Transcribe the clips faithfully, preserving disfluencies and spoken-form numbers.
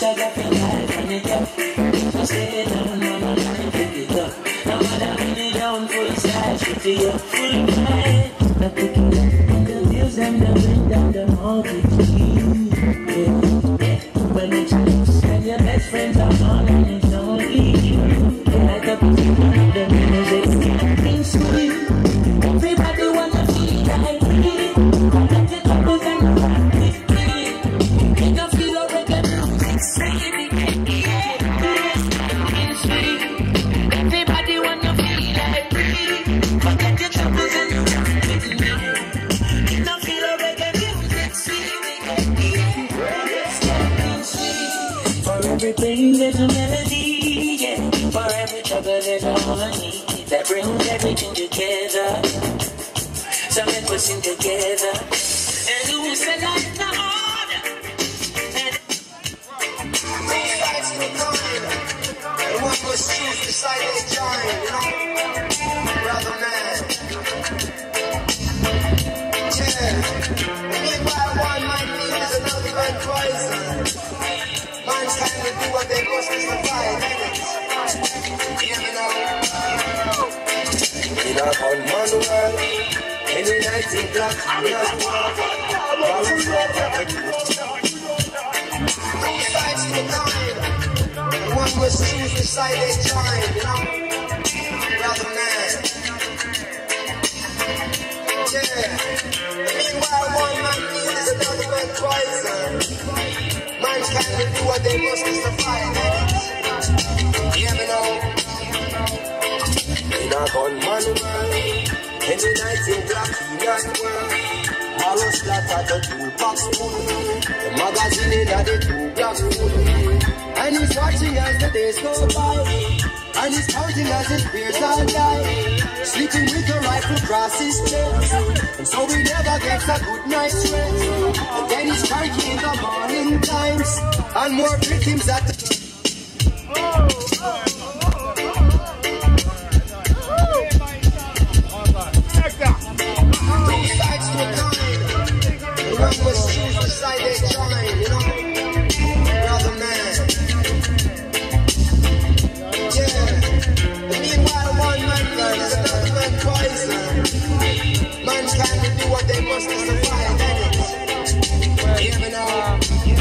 I got the life on it up. So stay down, mama, and pick it up. Now I'm in it down full side, shoot it up full time. I pick it up, the wheels and the wind and the multitude. Yeah, yeah. When it's close and your best friends are on and it's only you. They light up the music, it's sweet. Everybody wanna feel like me. Got the troubles and the rock is clean. Make a feel of reggae music, sweet. It's sweet. Everybody wanna feel like me. Forget your troubles and the rock is clean. Make a feel of reggae music, sweet. It's sweet. For everything there's a melody, yeah. For every trouble there's a harmony that brings everything together. So make us sing together. And who said like the order? Two sides to the coin. And one was choose the side they join, you know? Brother man. Yeah. Meanwhile, one might need is another man poison. Man's trying to do what they must to survive, innit? Hear me now. In a gunman world, any night in black, we are balance like two sides to the coin, and one must choose the side they join, you know? Brother man. Yeah. Meanwhile, one man needs another man poison. Man's can't do what they must to survive, innit? Hear me now. In a gunman world, any night in black, he not world. Marrow splatter the toolbox full. The magazine in the two black full. And he's watching as the days go by. And he's counting as his peers all die. Sleeping with a rifle across his chest. And so he never gets a good night's rest. And then he's cranky in the morning times. And more victims at the... Oh, oh. Two sides to a coin. One was choose the side they join, you know? Brother man. Yeah. Meanwhile, one man learns another man poison. Man can't do what they must to survive, innit? Hear me now.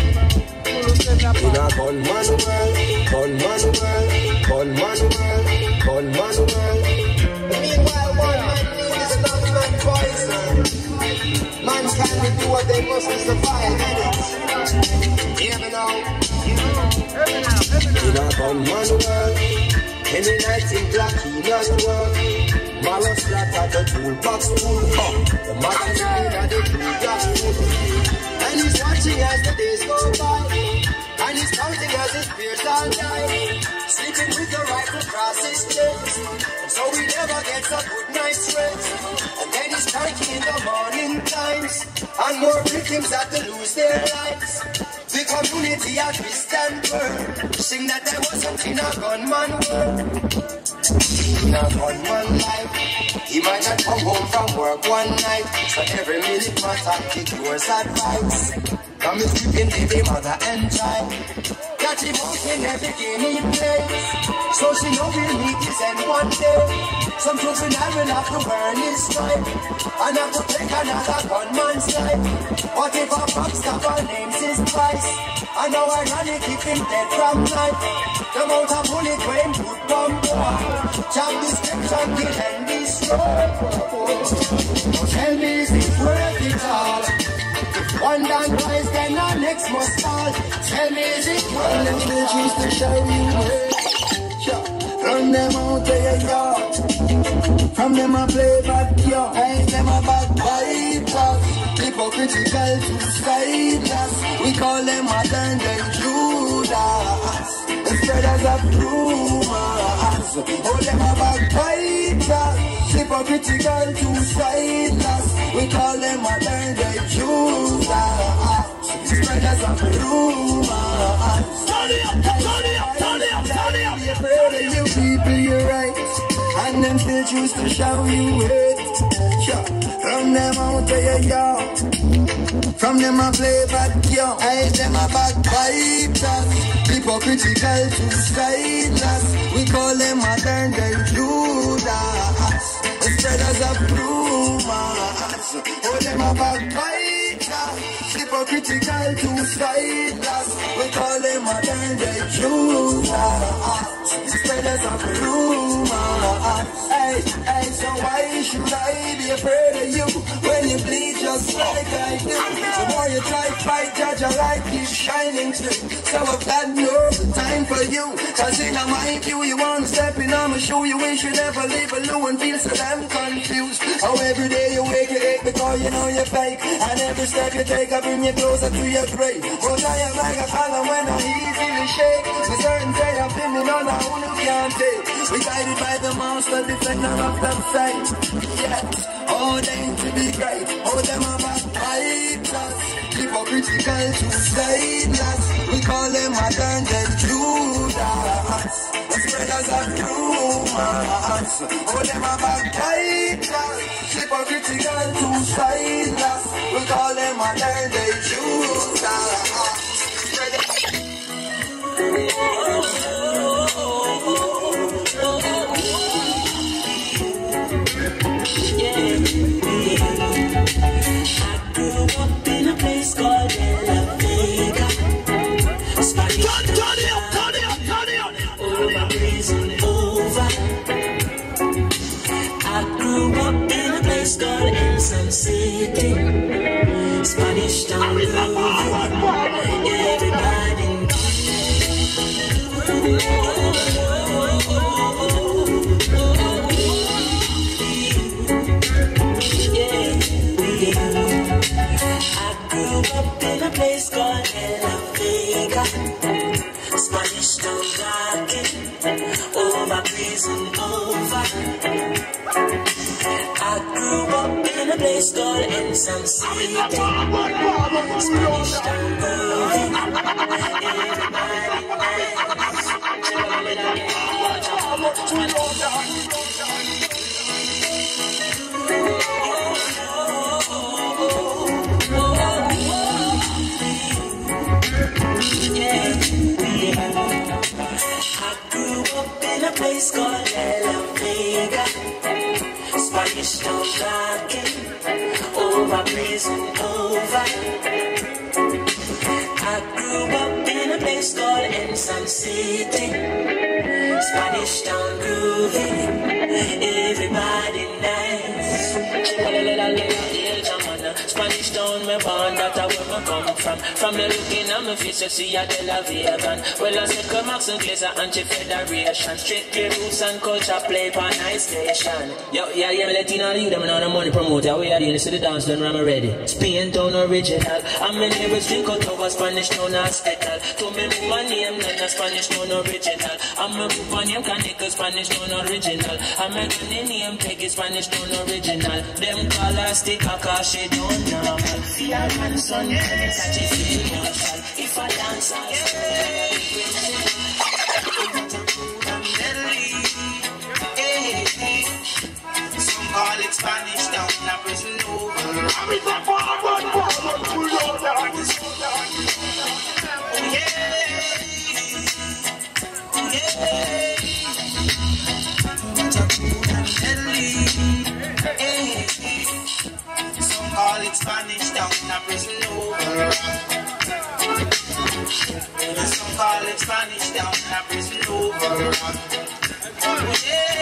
In a gunman world, gunman world, gunman world, gunman world. Meanwhile, one man needs another man poison. Man can't do what they must to survive, innit? Hear me now. In a gunman world, any night in black, he not work. Marrow splatter the toolbox full. The magazine and the toolbox full. And he's watching as the days go by. And he's counting as his peers all die. Sleeping with the rifle across his chest. And so he never gets a good night's rest. And then he's cranky in the morning times. And more victims have to lose their lives. The community at twist and burn. Sing that there wasn't in a gunman world. In a gunman life, he might not come home from work one night. So every minute must have to take yours advice. Come is keeping baby mother and child. Got him out in every game he plays. So she know we'll meet his end one day. Some juvenile will have to burn his stripe. And have to take another gunman's life. What if a backstabber names his price? And now ironic keep him dead from life. The amount of bullet when put bomb boy. Jump the steps and kill and destroy. Now tell me is it worth it all? One done twice, then the next must fall. Tell me, is it worth it? The cheese to show you where. Run them out of your yard. From them I play back, yo. Ain't them a backbiters. Hypocritical to sideless. We call them modern day Judas. The spreaders of rumors. Oh, them a backbiters. Hypocritical to sideless. We call them modern day Judas. Spreaders of rumors. Turn it up, turn it up, turn it up, turn it up. You're afraid of you people, you're right. And them still choose to show you hate. Yeah. From them out to your yard. From them I play bad yo. I them a backbiters. Hypocritical to sideless. We call them modern day Judas. The spreaders of rumors. Oh, them a backbiters. Hypocritical to sideless. We call them modern day Judas. The spreaders of rumors. Hey, hey, so why should I be afraid of you when you bleed just like I do? The more you try to fight, judge your light keeps shining through. So I've got no time for you. Cause in my view, you want to step in on my shoe. You wish you never leave alone and feel so damn confused. How every day you wake, you ache because you know you're fake. And every step you take, I bring you closer to your grave. But I am like a column when I easily shake. The certain say I'm feeling on a who can't take. We guided by the monster, defender of that side. Yes, oh, them to be great. Oh, them about fighters. Hypocritical to sideless. We call them modern day Judas. The spreaders of rumors. Oh, them about fighters. Hypocritical to sideless. We call them modern day Judas. Place called La Vega. Spanish over prison over. I grew up in a place called Ensom City. Spanish town over. Everybody up in a place called La Vega. Spanish town rocking, over prison over. I grew up in a place called Ensom City. Spanish town growing, yeah, yeah. I grew up in a place called La Vega. Spanish town rocking, over prison over. I grew up in a place called Ensom City. Spanish town grooving, everybody nice. Spanish town, me born, that's where me come from. From the looking at me face, you see a De La Vegan. Well, I say come Max and Glazer, anti-federation. Strictly roots and culture play for nice station. Yo, yeah, yeah, me let you know you, them know the money promoter. We are the to the dance, done, I'm ready. Spain town original. I'm in here with drink out over Spanish town hospital. To me move my name, then a Spanish town original. I'm a move my name, Kanika, Spanish town original. I'm a name, Peggy, Spanish town original. Them colors stick, Akashi don't know. Fear and son, catch a emotion. If I dance, I'll some call it Spanish down, now prison over. Call it Spanish down, now prison over. Some call it Spanish down, now prison over. Yeah.